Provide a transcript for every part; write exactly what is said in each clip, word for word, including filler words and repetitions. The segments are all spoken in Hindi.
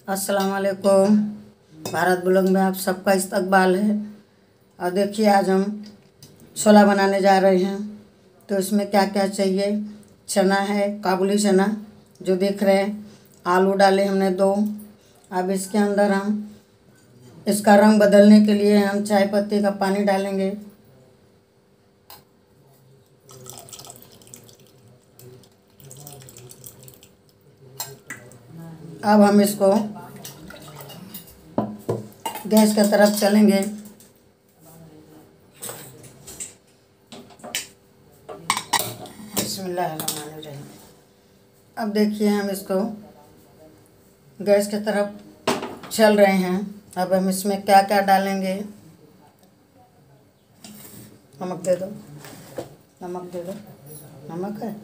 अस्सलाम वालेकुम। भारत ब्लॉग में आप सबका इस्तकबाल है। और देखिए आज हम छोला बनाने जा रहे हैं। तो इसमें क्या क्या चाहिए। चना है, काबुली चना जो देख रहे हैं। आलू डाले हमने दो। अब इसके अंदर हम इसका रंग बदलने के लिए हम चाय पत्ती का पानी डालेंगे। अब हम इसको गैस की तरफ चलेंगे। बिस्मिल्लाहिर्रहमानिर्रहीम। अब देखिए हम इसको गैस की तरफ चल रहे हैं। अब हम इसमें क्या क्या डालेंगे। नमक दे दो, नमक दे दो। नमक है,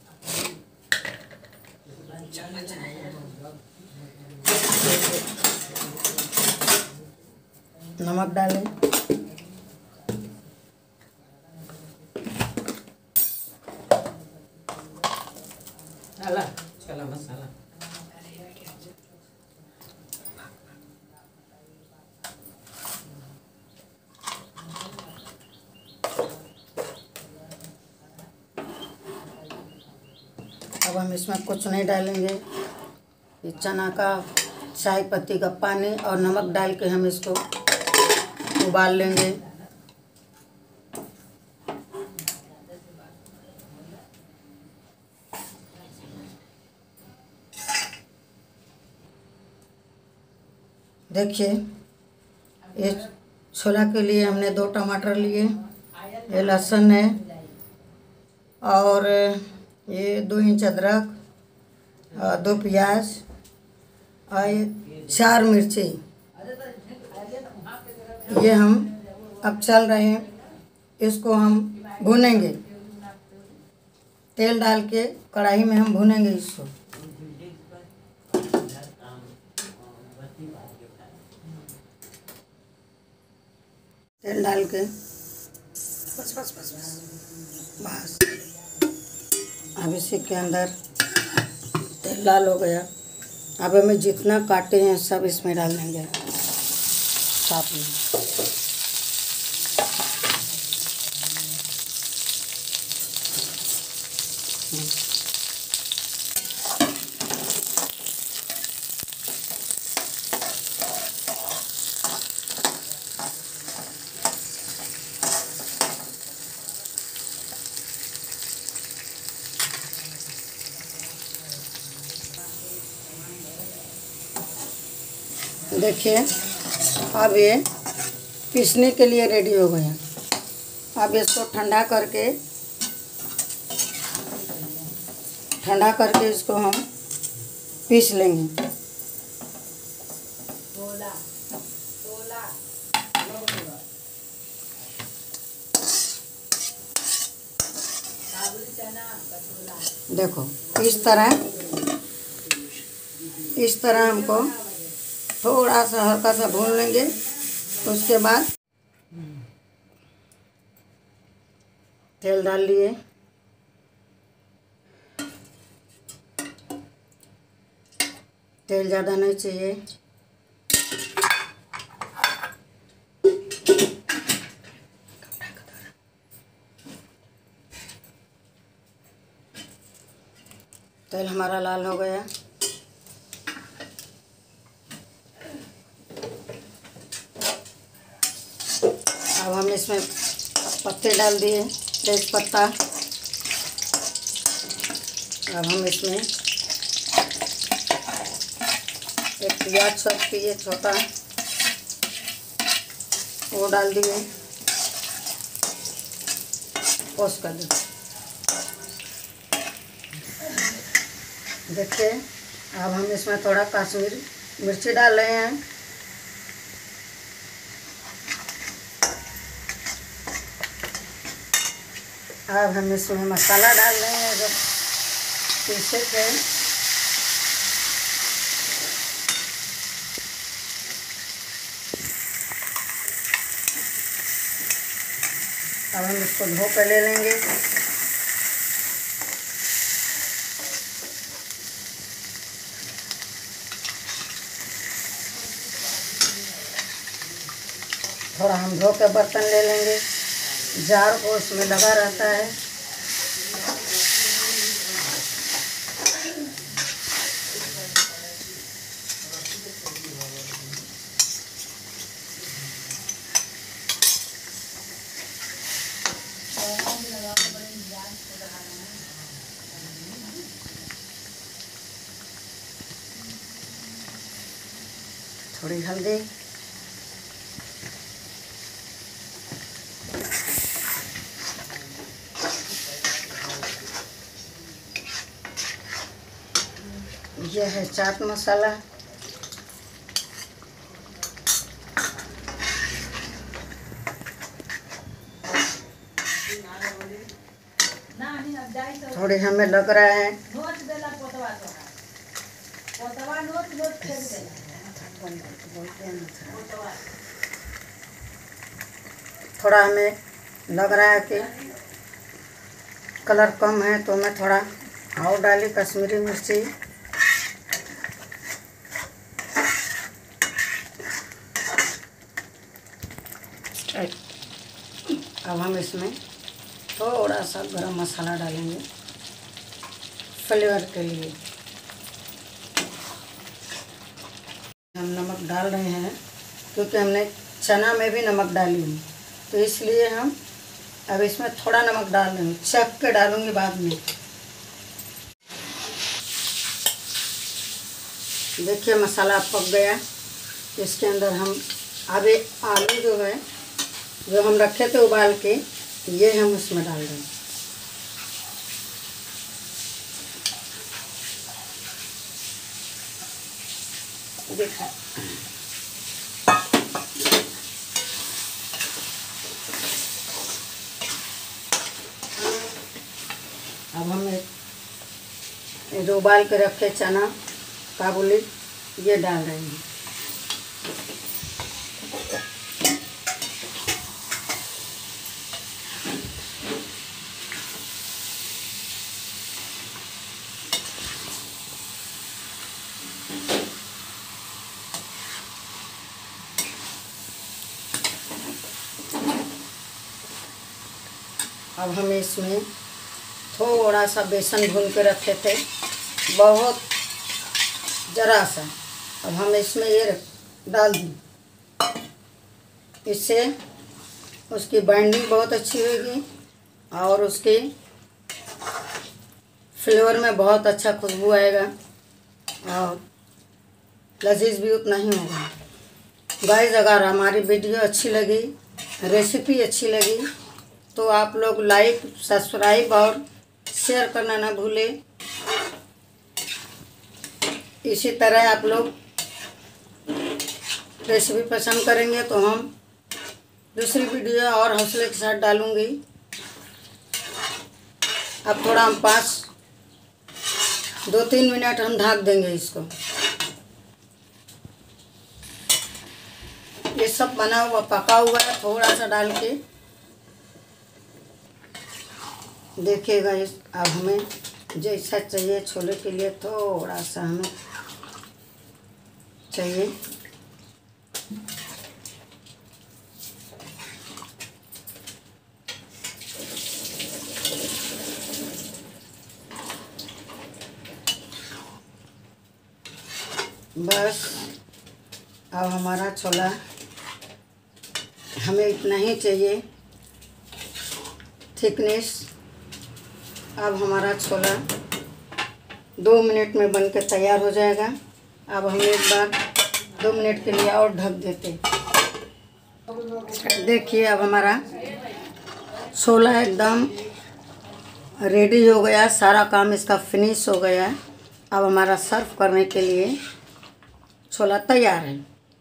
नमक डालें। डाला छोला मसाला। अब हम इसमें कुछ नहीं डालेंगे। ये चना का चाय पत्ती का पानी और नमक डाल के हम इसको उबाल लेंगे। देखिए ये छोला के लिए हमने दो टमाटर लिए, ये लहसुन है और ये दो इंच अदरक और दो प्याज और ये चार मिर्ची। ये हम अब चल रहे हैं, इसको हम भूनेंगे। तेल डाल के कढ़ाई में हम भूनेंगे इसको। तेल डाल के बस बस बस बस बस। अब इसी के अंदर तेल लाल हो गया। अब हमें जितना काटे हैं सब इसमें डाल देंगे साथ में। देखिए अब ये पीसने के लिए रेडी हो गया। अब इसको ठंडा करके ठंडा करके इसको हम पीस लेंगे। देखो इस तरह इस तरह हमको थोड़ा सा हल्का सा भून लेंगे। उसके बाद तेल डाल लिए। तेल ज़्यादा नहीं चाहिए। तेल हमारा लाल हो गया। अब हम इसमें पत्ते डाल दिए, तेज पत्ता। अब हम इसमें एक प्याज चॉप किए छोटा, वो डाल दिए। पोस्ट कर दो। देखिए अब हम इसमें थोड़ा कश्मीरी मिर्ची डाल रहे हैं। अब हम इसमें मसाला डाल रहे हैं जो पीसे थे। अब हम इसको धो कर ले लेंगे। थोड़ा हम धो के बर्तन ले लेंगे, जार को उसमें लगा रहता है। थोड़ी हल्दी, ये है चाट मसाला, थोड़ी हमें लग रहा है थोड़ा हमें लग रहा है कि कलर कम है, तो मैं थोड़ा और डाली कश्मीरी मिर्ची। अब हम इसमें थोड़ा सा गरम मसाला डालेंगे फ्लेवर के लिए। हम नमक डाल रहे हैं क्योंकि हमने चना में भी नमक डाली है, तो इसलिए हम अब इसमें थोड़ा नमक डाल रहे हैं, चख के डालूंगी बाद में। देखिए मसाला पक गया। इसके अंदर हम अभी आलू जो है जो हम रखे थे उबाल के, ये हम उसमें डाल दें। देखा अब हम ये जो उबाल के रखे चना काबुली ये डाल रहे हैं। अब हम इसमें थोड़ा सा बेसन भून के रखे थे, बहुत ज़रा सा, अब हम इसमें ये डाल दें। इससे उसकी बाइंडिंग बहुत अच्छी होगी और उसके फ्लेवर में बहुत अच्छा खुशबू आएगा और लजीज भी उतना ही होगा। गाइस, अगर हमारी वीडियो अच्छी लगी, रेसिपी अच्छी लगी, तो आप लोग लाइक, सब्सक्राइब और शेयर करना ना भूलें। इसी तरह आप लोग रेसिपी पसंद करेंगे तो हम दूसरी वीडियो और हौसले के साथ डालूंगी। अब थोड़ा हम पाँच दो तीन मिनट हम ढक देंगे इसको। ये सब बना हुआ पका हुआ है, थोड़ा सा डाल के देखिएगा। इस अब हमें जैसा चाहिए छोले के लिए थोड़ा सा हमें चाहिए। बस अब हमारा छोला हमें इतना ही चाहिए थिकनेस। अब हमारा छोला दो मिनट में बनकर तैयार हो जाएगा। अब हम एक बार दो मिनट के लिए और ढक देते। देखिए अब हमारा छोला एकदम रेडी हो गया, सारा काम इसका फिनिश हो गया। अब हमारा सर्व करने के लिए छोला तैयार है।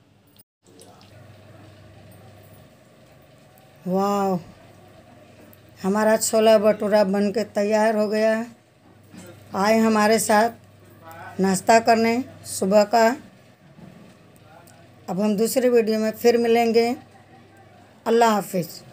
वाह, हमारा छोला भटूरा बन के तैयार हो गया। आए हमारे साथ नाश्ता करने सुबह का। अब हम दूसरी वीडियो में फिर मिलेंगे। अल्लाह हाफिज़।